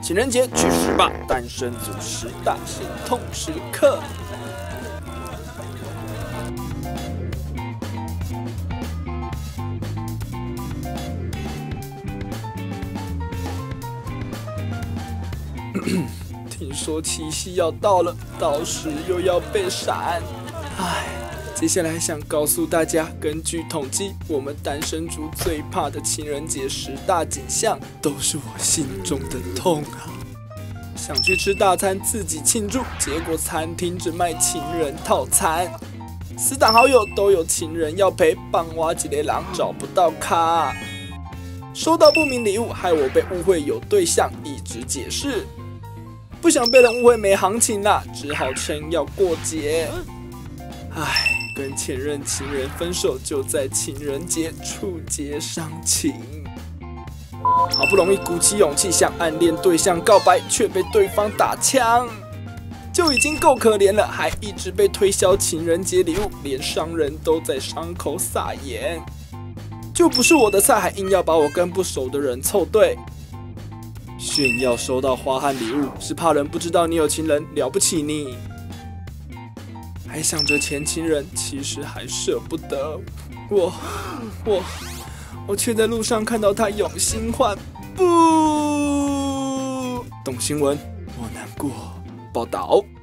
情人节去10吧，单身族10大心痛时刻。听说七夕要到了，到时又要被闪。唉，接下来想告诉大家，根据统计，我们单身族最怕的情人节10大景象，都是我心中的痛啊！想去吃大餐自己庆祝，结果餐厅只卖情人套餐。死党好友都有情人要陪，棒挖几类狼找不到咖。收到不明礼物，害我被误会有对象，一直解释。不想被人误会没行情啦，只好撑要过节。唉，跟前任情人分手，就在情人节触节伤情。好不容易鼓起勇气向暗恋对象告白，却被对方打枪，就已经够可怜了，还一直被推销情人节礼物，连商人都在伤口撒盐。就不是我的菜，还硬要把我跟不熟的人凑对。炫耀收到花和礼物，是怕人不知道你有情人，了不起你。还想着前情人，其实还舍不得我却在路上看到他永新欢，不懂新闻，我难过。报道。